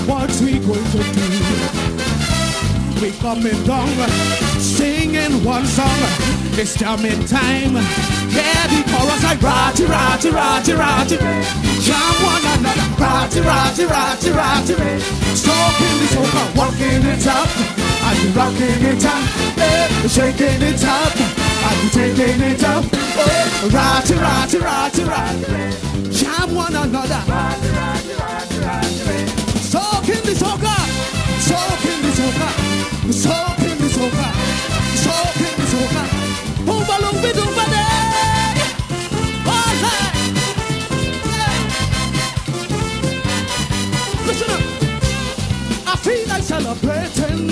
what we going to do. We coming down, singing one song. It's jamming time. Yeah, the chorus like ratty, ratty, ratty, ratty. Jam one another, ratty, ratty, ratty, ratty. Stalking the soca, walking it up, and you rocking it up, shaking it up, and you taking it up. Oh, ratty, ratty, ratty, ratty. Jam one another, ratty, ratty, ratty, ratty. Stalking the soca, stalking the soca, stalking the soca, stalking the soca. Oomba loomba doomba day. Oh, hey. Listen up. I feel like celebrating.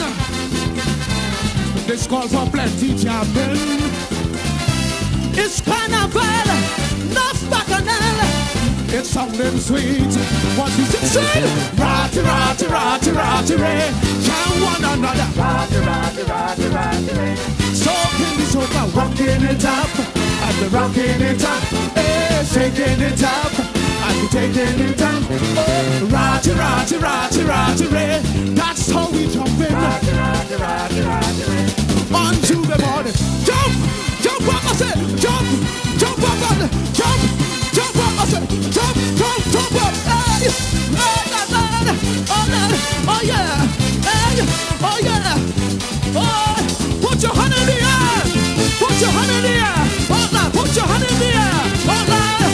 This calls for plenty jamming. It's carnival, not bacchanal. It's sounding sweet. What you should say? Ratty, ratty, ratty, ratty, ray. Jam one another. Ratty, ratty, ratty, ratty, ray. Soaking the soca, rocking it up, and the rocking it up, shaking it up, and the taking it up. Oh, ratty, ratty, ratty, ratty, ray. That's how we jump in. Ratty, ratty, ratty, ratty, ray. Onto the body. Jump, jump up, I said. Jump, jump up, I said. Jump, jump up, I said. Jump, jump, jump up. Hey, hey, oh yeah, hey, oh yeah, oh. Put your hand in the air. Put your hand in the air. Oh, now, put your hand in the air. Oh,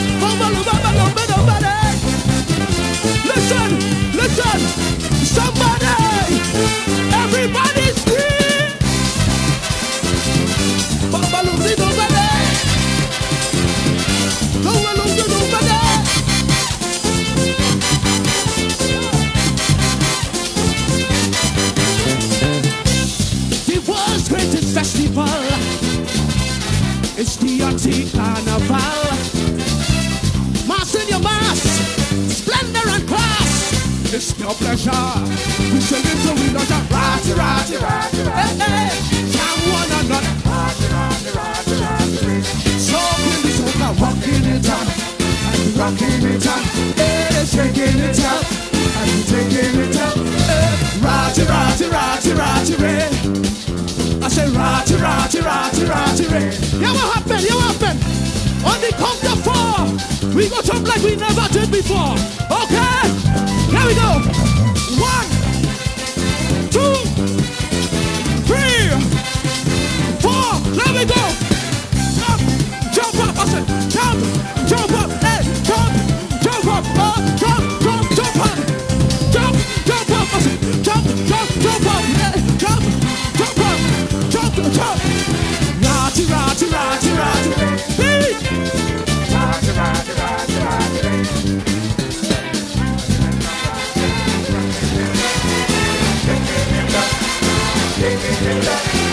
listen, listen. Somebody, everybody scream. The world's greatest festival. It's the antique carnival. Mass in your mass, splendor and class. It's your pleasure. We sing it so we don't have ratty, ratty, ratty, ratty. Hey, hey. Jam one another. Ratty, ratty, ratty, ratty. Soaking the soca, rocking it up, and rocking it up, shaking it up, and taking it up. Ratty, ratty, ratty, ratty, ray. I say ratty, ratty, ratty, ratty, ray. Yeah, what happened? Yeah, what happened? On the count of 4, we go jump like we never did before. Okay? Here we go. 1, 2, 3, 4. Let me go. Jump, jump up. I said jump, jump up. Hey, jump, jump up. Jump, jump, jump up. Jump, jump up. I said jump, jump, jump up. Hey, jump, jump up. Jump, jump. Ratty, ratty, ratty, ratty. Beat. Ratty, ratty, ratty, ratty. Take it up.